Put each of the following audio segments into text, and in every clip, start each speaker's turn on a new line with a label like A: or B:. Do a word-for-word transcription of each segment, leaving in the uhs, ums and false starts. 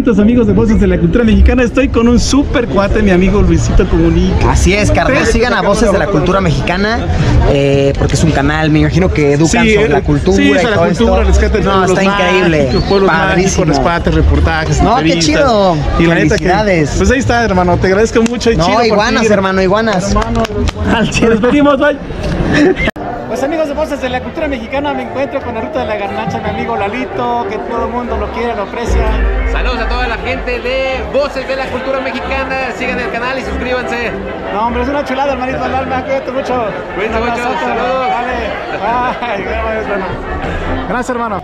A: hermanitos, amigos de Voces de la Cultura Mexicana. Estoy con un super cuate, mi amigo Luisito Comunica.
B: Así es, carnal. Sigan a Voces de la Cultura Mexicana, eh, porque es un canal, me imagino que educan sí, sobre la cultura.
A: Sí,
B: y
A: sobre
B: todo
A: la cultura, rescate
B: no, está increíble.
A: Mágicos, pueblos mágicos, rescates, reportajes,
B: no, qué chido.
A: Y la neta que, pues ahí está, hermano. Te agradezco mucho. Y
B: no,
A: chido
B: iguanas,
A: por
B: hermano, iguanas.
A: Hermano, nos despedimos, bye. Pues amigos de Voces de la Cultura Mexicana, me encuentro con la ruta de la garnacha, mi amigo Lalito, que todo el mundo lo quiere, lo aprecia.
C: Saludos a toda la gente de Voces de la Cultura Mexicana, sigan el canal y suscríbanse.
A: No, hombre, es una chulada, hermanito del alma, cuídate mucho.
C: Cuídate mucho, saludos.
A: Dale, ay, gracias, hermano.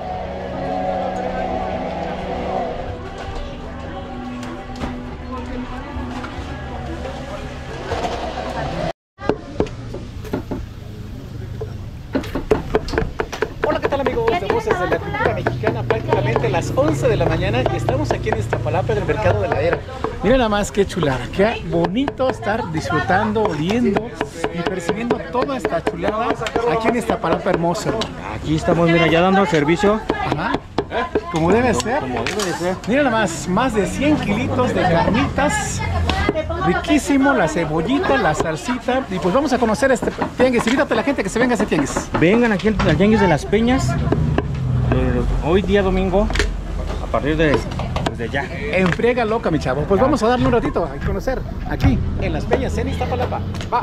A: Amigos de Voces de la Cultura Mexicana, prácticamente las once de la mañana y estamos aquí en Iztapalapa del Mercado de la Era. Miren nada más qué chulada, qué bonito estar disfrutando, oliendo y percibiendo toda esta chulada aquí en Iztapalapa hermosa.
D: Aquí estamos, mira, ya dando servicio.
A: Ajá. Como debe ser.
D: Como debe de ser.
A: Miren nada más, más de cien kilitos de carnitas. Riquísimo, la cebollita, la salsita. Y pues vamos a conocer este tianguis. Invítate a la gente que se venga a ese tianguis.
D: Vengan aquí al tianguis de las Peñas. Eh, hoy día domingo, a partir de, pues de ya.
A: En friega loca, mi chavo. Pues vamos a darle un ratito a conocer aquí en las Peñas, en Iztapalapa. Va.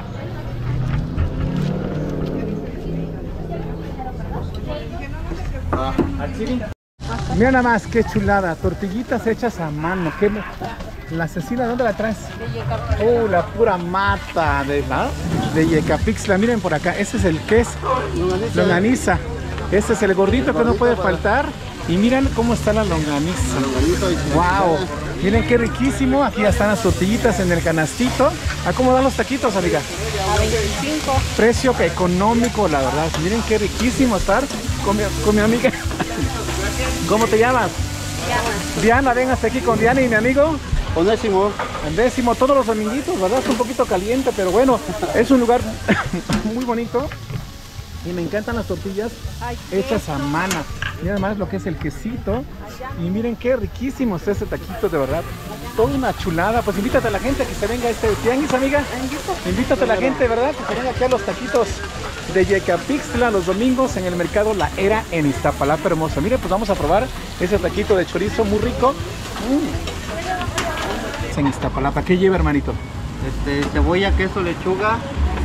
A: Ah, mira nada más, qué chulada. Tortillitas hechas a mano. ¿Qué... ¿La asesina dónde la traes?
E: De Yecapixtla.
A: Oh, la pura mata de, ¿no? de Yecapixtla. Miren por acá, ese es el queso. Longaniza. Este es el gordito que no puede faltar. Y miren cómo está la longaniza. Wow. Miren qué riquísimo. Aquí ya están las tortillitas en el canastito. ¿A cómo dan los taquitos, amiga?
E: A veinticinco.
A: Precio que económico, la verdad. Miren qué riquísimo estar con mi, con mi amiga. ¿Cómo te llamas?
E: Diana.
A: Diana, ven hasta aquí con Diana y mi amigo.
D: Ondésimo.
A: Ondésimo, todos los dominguitos, ¿verdad? Es un poquito caliente, pero bueno, es un lugar muy bonito. Y me encantan las tortillas Ay, hechas a mano. Miren más lo que es el quesito. Y miren qué riquísimo está este taquito, de verdad. Toda una chulada. Pues invítate a la gente a que se venga a este tianguis, amiga. Invítate a la gente, ¿verdad? Que se venga aquí a los taquitos de Yecapixtla los domingos en el mercado La Era en Iztapalapa hermosa. Miren, pues vamos a probar ese taquito de chorizo muy rico. Mm. En Iztapalapa, ¿qué lleva, hermanito?
D: Este, cebolla, queso, lechuga.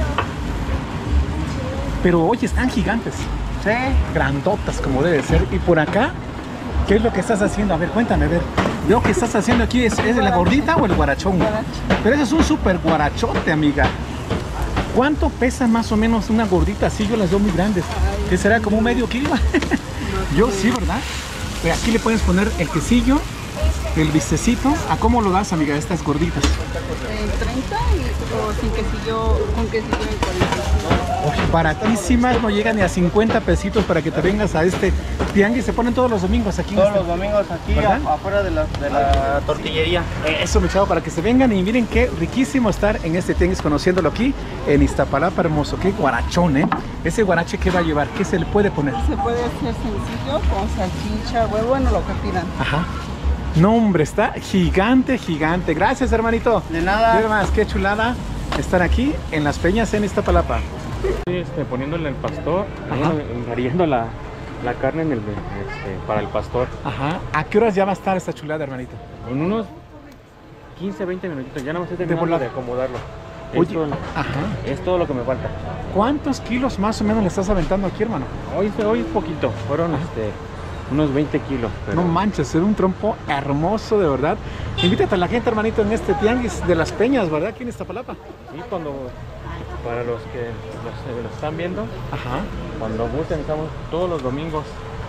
A: Pero oye, están gigantes.
D: Sí.
A: Grandotas como debe ser. Y por acá, ¿qué es lo que estás haciendo? A ver, cuéntame, a ver. Veo que estás haciendo aquí, ¿es, es la gordita o el guarachón? Pero ese es un súper guarachote, amiga. ¿Cuánto pesa más o menos una gordita así? Yo las veo muy grandes. ¿Qué será? ¿Como medio kilo? Yo sí, ¿verdad? Pero aquí le puedes poner el quesillo, el bistecito. ¿A cómo lo das, amiga, estas gorditas?
E: En treinta y, o sin quesillo, con quesillo en cuarenta.
A: Oye, baratísimas, no llegan ni a cincuenta pesitos para que te vengas a este tianguis. Se ponen todos los domingos aquí.
D: Todos
A: en este...
D: los domingos aquí a, afuera de la, de la tortillería.
A: Eso, mi chavo, para que se vengan y miren qué riquísimo estar en este tianguis conociéndolo aquí en Iztapalapa hermoso. Qué guarachón, ¿eh? Ese guarache, ¿qué va a llevar? ¿Qué se le puede poner?
E: Se puede hacer sencillo con salchicha, huevo, bueno, lo que pidan.
A: Ajá. No, hombre, está gigante, gigante. Gracias, hermanito.
D: De nada.
A: Mira más, qué chulada estar aquí en las Peñas en Iztapalapa.
D: Estoy este, poniéndole el pastor, variando la, la carne en el, este, para el pastor.
A: Ajá. ¿A qué horas ya va a estar esta chulada, hermanito?
D: Con unos quince, veinte minutitos. Ya no me estoy terminando de, de acomodarlo.
A: Oye,
D: Esto,
A: ajá.
D: Es todo lo que me falta.
A: ¿Cuántos kilos más o menos le estás aventando aquí, hermano?
D: Hoy, hoy es poquito. Fueron este, unos veinte kilos. Pero...
A: No manches, es un trompo hermoso, de verdad. Invítate a la gente, hermanito, en este tianguis de las Peñas, ¿verdad? Aquí en Iztapalapa.
D: Sí, cuando... Para los que los, los están viendo,
A: ajá.
D: Cuando gusten, estamos todos los domingos.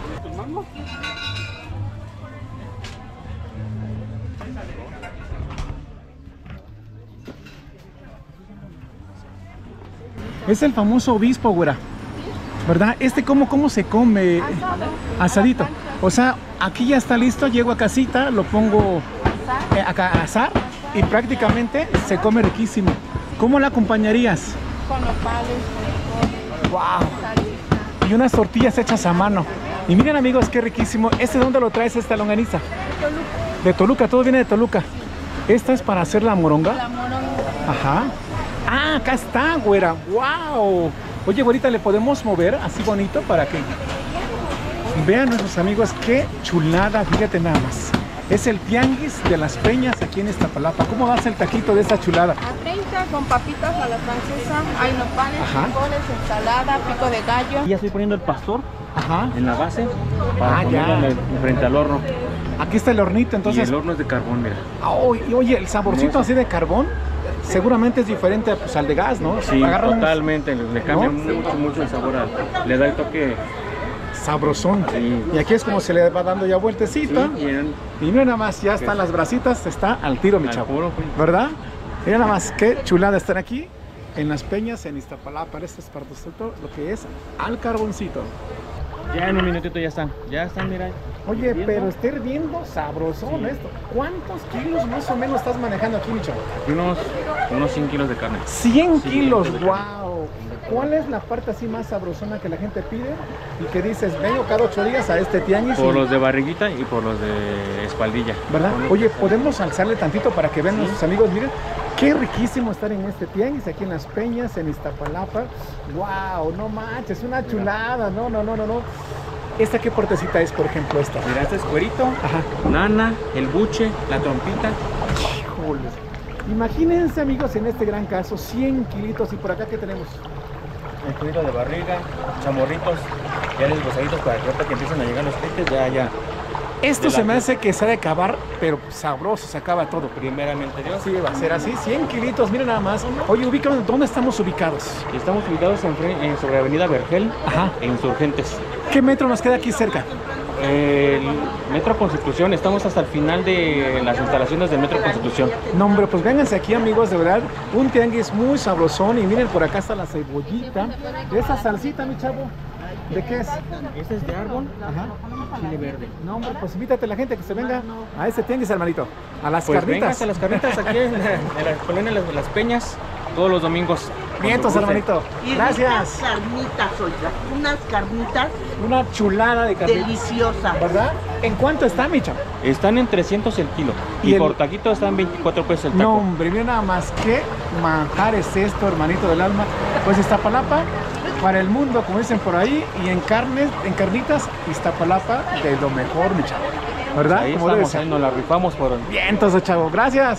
A: Es el famoso obispo, güera, ¿verdad? Este, ¿cómo, cómo se come?
E: Asado.
A: Asadito. O sea, aquí ya está listo, llego a casita, lo pongo eh, acá a asar y prácticamente se come riquísimo. ¿Cómo la acompañarías?
E: Con nopales, con
A: wow. Y unas tortillas hechas a mano. Y miren, amigos, qué riquísimo. ¿Este dónde lo traes, esta longaniza? De Toluca, todo viene de Toluca. Esta es para hacer la moronga.
E: La moronga.
A: Ajá. Ah, acá está, güera. ¡Wow! Oye, güerita, ¿le podemos mover así bonito para que vean nuestros amigos qué chulada? Fíjate nada más. Es el tianguis de las Peñas aquí en Iztapalapa. ¿Cómo vas el taquito de esa chulada?
E: A treinta con papitas a la francesa. Hay nopales,
A: Ajá.
E: frijoles, ensalada, pico de gallo.
D: Y ya estoy poniendo el pastor
A: Ajá.
D: en la base para
A: Ah,
D: ponerlo
A: ya.
D: en el- frente al horno.
A: Aquí está el hornito, entonces.
D: Y el horno es de carbón, mira.
A: Oh, y oye, el saborcito así de carbón seguramente es diferente pues, al de gas, ¿no?
D: Sí,
A: Agarra un
D: totalmente. Le cambia
A: ¿No?
D: mucho, mucho el sabor. Al, le da el toque.
A: sabrosón.
D: Sí.
A: Y aquí es como se le va dando ya vueltecita.
D: Sí, y en-
A: Y mira nada más, ya están las brasitas, está al tiro, mi
D: Al
A: chavo.
D: puro, pues.
A: ¿Verdad? Mira nada más, qué chulada estar aquí en las Peñas, en Iztapalapa. Este es para todo lo que es al carboncito.
D: Ya en un minutito ya están. Ya están, mira.
A: Oye,
D: Hirviendo.
A: pero está hirviendo sabrosón
D: Sí.
A: esto. ¿Cuántos kilos más o menos estás manejando aquí, mi chavo?
D: Y unos, unos cien kilos de carne.
A: cien
D: Sí,
A: kilos,
D: de carne.
A: wow. ¿Cuál es la parte así más sabrosona que la gente pide y que dices, vengo cada ocho días a este tianguis?
D: Por
A: y-
D: los de barriguita y por los de espaldilla.
A: ¿Verdad?
D: Con
A: Oye,
D: este-
A: podemos alzarle tantito para que vean
D: Sí.
A: nuestros amigos. Miren, qué riquísimo estar en este tianguis aquí en Las Peñas, en Iztapalapa. ¡Wow! No manches, una chulada. No, no, no, no, no. ¿Esta qué portecita es, por ejemplo, esta?
D: Mira, este es cuerito,
A: Ajá.
D: nana, el buche, la trompita.
A: Híjoles. Imagínense, amigos, en este gran caso, cien kilitos. ¿Y por acá qué tenemos?
D: El cuerito de barriga, chamorritos, ya desgozaditos para que ahorita que empiecen a llegar los clientes, ya, ya.
A: Esto
D: De
A: se
D: la-
A: me hace que se ha de acabar, pero sabroso, se acaba todo.
D: Primeramente Dios.
A: Sí, va a ser así, cien kilitos, miren nada más. Oye, ubícame, ¿dónde estamos ubicados?
D: Estamos ubicados en, fre- en sobre Avenida Vergel,
A: Ajá.
D: en Insurgentes.
A: ¿Qué metro nos queda aquí cerca?
D: El Metro Constitución, estamos hasta el final de las instalaciones del Metro Constitución.
A: No, hombre, pues vénganse aquí, amigos, de verdad. Un tianguis muy sabrosón. Y miren, por acá está la cebollita. Esa salsita, mi chavo, ¿de qué es?
D: Este es de árbol,
A: Ajá.
D: chile verde.
A: No, hombre, pues invítate a la gente que se venga a ese tianguis, hermanito. A las
D: Pues
A: carnitas.
D: véngase a las carnitas aquí en la, en la colonia de las, de las Peñas, todos los domingos.
A: Vientos,
D: Cuando gusten.
A: hermanito.
F: Y
A: Gracias.
F: ricas carnitas, oiga, unas carnitas
A: Una chulada de carnitas.
F: deliciosas.
A: ¿Verdad? ¿En cuánto está, mi chavo?
D: Están en trescientos el kilo.
A: Y
D: Y,
A: el-
D: por taquito están en veinticuatro pesos el taco.
A: No, hombre, mira nada más. ¿Qué manjar es esto, hermanito del alma? Pues Iztapalapa para el mundo, como dicen por ahí. Y en carnes, en carnitas, Iztapalapa de lo mejor, mi chavo. ¿Verdad?
D: Ahí
A: Como debe
D: estamos,
A: ser.
D: ahí nos la rifamos por...
A: Bien, entonces, chavo, gracias.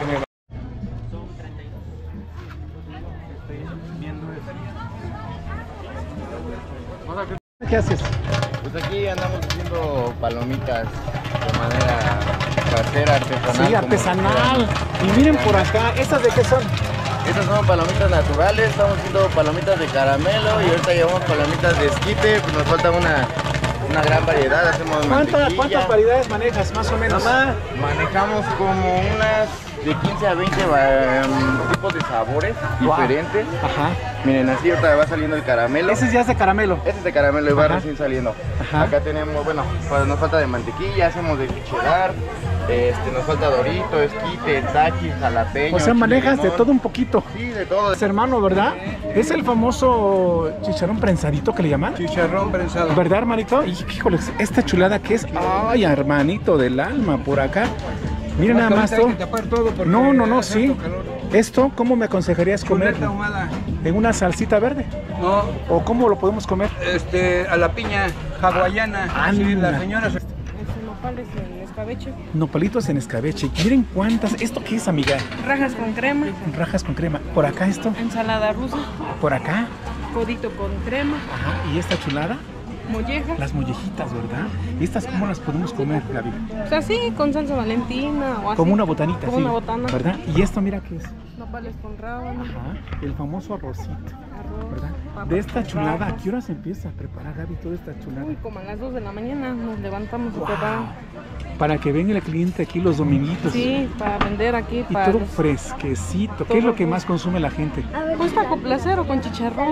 A: ¿Qué haces?
G: Pues aquí andamos haciendo palomitas de manera casera, artesanal.
A: Sí,
G: como
A: artesanal.
G: quieran.
A: Y miren por acá, ¿estas de qué son?
G: Estas son palomitas naturales, estamos haciendo palomitas de caramelo y ahorita llevamos palomitas de esquite, pues nos falta una, una gran variedad, hacemos
A: ¿Cuánta-
G: mantequilla.
A: ¿Cuántas variedades manejas, más o menos?
G: Mamá, manejamos como unas de quince a veinte um, tipos de sabores
A: Wow.
G: diferentes.
A: Ajá.
G: Miren, así ahorita va saliendo el caramelo.
A: Ese ya es de caramelo.
G: Este es de caramelo y va
A: Ajá.
G: recién saliendo.
A: Ajá.
G: Acá tenemos, bueno, pues nos falta de mantequilla, hacemos de cheddar, este, nos falta dorito, esquite, taquis, jalapeño.
A: O sea,
G: chile
A: manejas de
G: limón.
A: todo un poquito.
G: Sí, de todo.
A: Es hermano, ¿verdad? Es el famoso chicharrón prensadito que le llaman.
H: Chicharrón prensado.
A: ¿Verdad, hermanito? Y híjoles, esta chulada que es, ay, hermanito del alma, por acá. Miren nada más todo.
H: Hay que tapar todo porque
A: No, no, no,
H: hace
A: sí.
H: tanto calor.
A: Esto, ¿cómo me aconsejarías comer?
H: Chuleta ahumada.
A: ¿En una salsita verde?
H: No,
A: ¿O cómo lo podemos comer?
H: este, a la piña hawaiana.
A: Ah,
H: sí,
A: anda.
H: la señora se...
E: Este nopales en escabeche.
A: Nopalitos en escabeche. Miren cuántas. ¿Esto qué es, amiga?
E: Rajas con crema.
A: Rajas con crema. Por acá esto.
E: Ensalada rusa.
A: Por acá.
E: Codito con crema.
A: Ajá. ¿Y esta chulada?
E: Molleja.
A: Las mollejitas, ¿verdad? ¿Y estas cómo las podemos comer, Gaby?
E: O sea, sí, con salsa valentina o así.
A: Como una botanita,
E: Como
A: sí.
E: una botana.
A: ¿Verdad? ¿Y esto mira qué es?
E: Nopales con rábano.
A: Ajá. El famoso arrocito.
E: Arroz.
A: ¿Verdad?
E: papas
A: De esta
E: con
A: chulada, ¿a
E: rajas.
A: qué hora se empieza a preparar, Gaby, toda esta chulada?
E: Uy, como a las dos de la mañana nos levantamos y
A: Wow.
E: preparamos.
A: Para que venga el cliente aquí los dominguitos.
E: Sí, para vender aquí.
A: Y
E: para
A: todo
E: los-
A: fresquecito. ¿Qué
E: todo
A: es lo que
E: fresco.
A: más consume la gente?
E: Pues taco placero con chicharrón.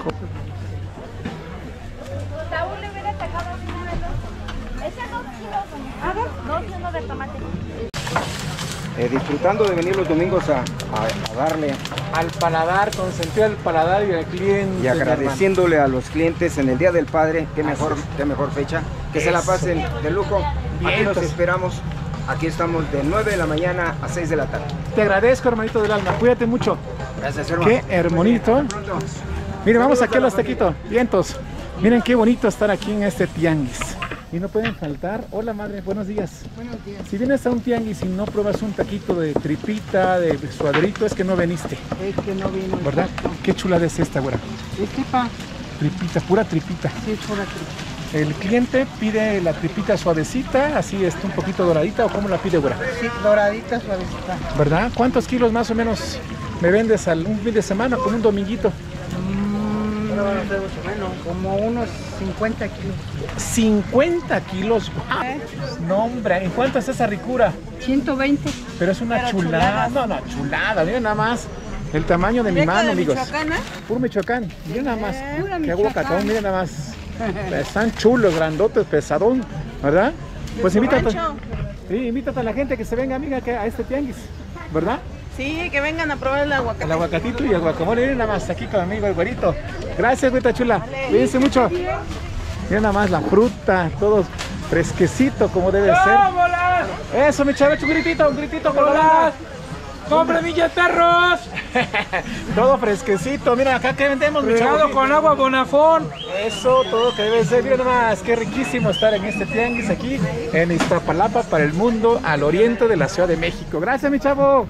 I: Saúl le hubiera sacado una de dos. Ese dos kilos, doña. Dos y uno de tomate.
J: Eh, disfrutando de venir los domingos a, a- a darle
A: Al paladar, consentir al paladar y al cliente.
J: y agradeciéndole a los clientes en el Día del Padre, qué mejor, qué mejor fecha, que se la
A: Eso.
J: pasen de lujo. Aquí los
A: Vientos.
J: esperamos Aquí estamos de nueve de la mañana a seis de la tarde.
A: Te agradezco, hermanito del alma. Cuídate mucho.
J: Gracias, hermano.
A: Qué hermonito. Miren, vamos aquí a los taquitos. Vientos. Miren qué bonito estar aquí en este tianguis. Y no pueden faltar. Hola, madre. Buenos días.
E: Buenos días.
A: Si vienes a un tianguis y no pruebas un taquito de tripita, de suadrito, es que no veniste.
E: Es que no vino.
A: ¿Verdad? Qué chulada es esta, güera.
E: Es tripa.
A: Tripita, pura tripita.
E: Sí, es pura tripa.
A: El cliente pide la tripita suavecita, así está un poquito doradita, ¿o cómo la pide, güera?
E: Sí, doradita, suavecita.
A: ¿Verdad? ¿Cuántos kilos más o menos me vendes al un fin de semana con un dominguito?
E: Mm, bueno, como unos cincuenta kilos.
A: cincuenta kilos. ¡Wow!
E: ¿Eh?
A: No, hombre, ¿en cuánto es esa ricura?
E: ciento veinte.
A: Pero es una
E: Pero
A: chulada.
E: chuladas.
A: No, no, chulada. Miren nada más el tamaño de mi
E: ¿Directo
A: mano,
E: de
A: amigos.
E: Michoacán, eh?
A: Puro Michoacán. Miren nada más.
E: Eh, pura
A: Qué
E: Michoacán.
A: aguacatón, miren nada más. Están chulos, grandotes, pesadón, ¿verdad? Pues invítate. Sí, invítate a la gente que se venga, amiga, que a este tianguis, ¿verdad?
E: Sí, que vengan a probar el aguacate.
A: El aguacatito y el guacamole, miren nada más aquí con mi amigo el güerito. Gracias, güita chula. Cuídense mucho. Miren nada más la fruta, todo fresquecito como debe ser. Eso, mi chavo, un gritito, un gritito. ¡Hola!
H: ¡Compre millas perros!
A: Todo fresquecito. Mira, acá que vendemos, mi chavo.
H: Regado con agua Bonafón.
A: Eso, todo que debe ser. Miren nomás, qué riquísimo estar en este tianguis aquí en Iztapalapa para el mundo, al oriente de la Ciudad de México. Gracias, mi chavo.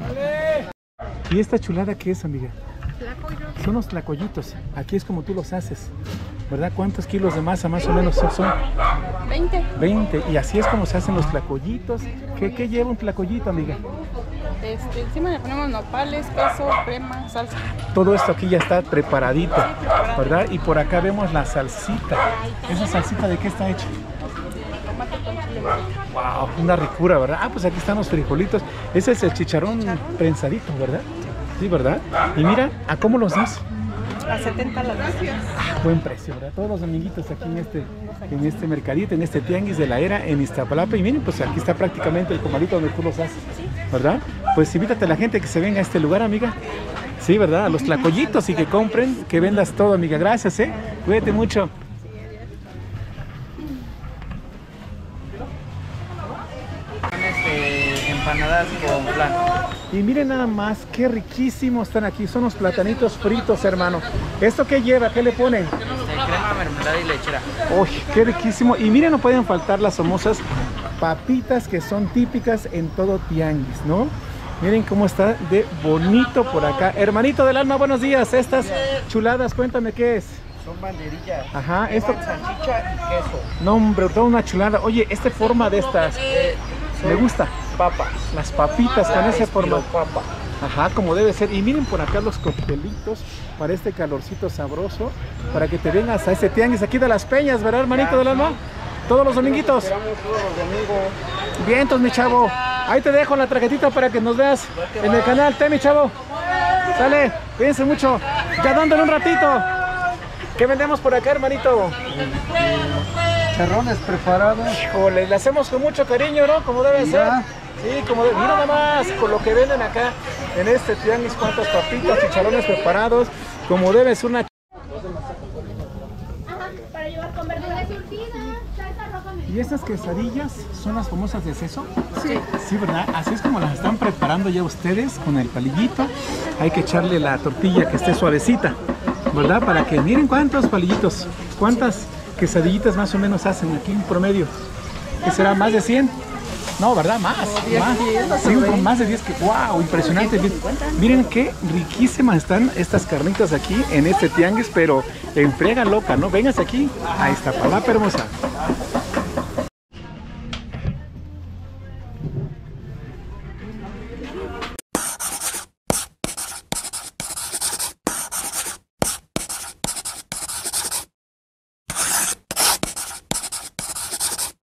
A: ¿Y esta chulada qué es, amiga? Son los tlacoyitos. Aquí es como tú los haces, ¿verdad? ¿Cuántos kilos de masa más o menos son?
E: veinte.
A: veinte. Y así es como se hacen los tlacoyitos. ¿Qué, qué lleva un tlacoyito, amiga?
E: Este, encima le ponemos nopales, queso, crema, salsa.
A: Todo esto aquí ya está preparadito, ¿verdad? Y por acá vemos la salsita. ¿Esa salsita de qué está hecha?
E: Tomate con chile.
A: Wow, una ricura, ¿verdad? Ah, pues aquí están los frijolitos. Ese es el chicharrón prensadito, ¿verdad? Sí, ¿verdad? Y mira, ¿a cómo los das?
E: A setenta la latas.
A: Ah, buen precio, ¿verdad? Todos los amiguitos aquí en este, en este mercadito, en este tianguis de la era en Iztapalapa. Y miren, pues aquí está prácticamente el comadito donde tú los haces, ¿verdad? Pues invítate a la gente que se venga a este lugar, amiga. Sí, ¿verdad? A los tlacoyitos y que compren, que vendas todo, amiga. Gracias, ¿eh? Cuídate mucho.
G: Este, empanadas con flan.
A: Y miren nada más, qué riquísimos están aquí. Son los platanitos fritos, hermano. ¿Esto qué lleva? ¿Qué le ponen?
G: Este, crema, mermelada y lechera.
A: Uy, qué riquísimo. Y miren, no pueden faltar las famosas papitas que son típicas en todo tianguis, ¿no? Miren cómo está de bonito por acá. Hermanito del alma, buenos días. Estas chuladas, cuéntame qué es.
G: Son banderillas.
A: Ajá, esto.
G: Salchicha y queso.
A: No, hombre, toda una chulada. Oye, esta forma de estas,
G: Eh,
A: me gusta.
G: Papas.
A: Las papitas con esa forma.
G: Papa.
A: Ajá, como debe ser. Y miren por acá los coctelitos para este calorcito sabroso, para que te vengas a este tianguis aquí de Las Peñas, ¿verdad, hermanito del alma? Todos los dominguitos. Vientos, mi chavo. Ahí te dejo la tarjetita para que nos veas en el canal. Te, mi chavo. Sale, cuídense mucho. Ya dándole un ratito. ¿Qué vendemos por acá, hermanito?
H: Charrones preparados.
A: Híjole, le hacemos con mucho cariño, ¿no? Como debe ser. Sí, como de... Mira nada más, con lo que venden acá en este tianguis, cuántas papitas, chicharrones preparados, como debe ser una...
I: Para llevar con verdura surtida, salsa roja.
A: ¿Y estas quesadillas son las famosas de seso? Sí. Sí, ¿verdad? Así es como las están preparando ya ustedes con el palillito. Hay que echarle la tortilla que esté suavecita, ¿verdad? Para que miren cuántos palillitos, cuántas quesadillitas más o menos hacen aquí en promedio. ¿Qué será? ¿Más de cien? No, ¿verdad? Más. Más, sí, más de diez. Que, ¡wow! Impresionante. Miren qué riquísimas están estas carnitas aquí en este tianguis, pero en friega loca, ¿no? Vénganse aquí a Iztapalapa, hermosa.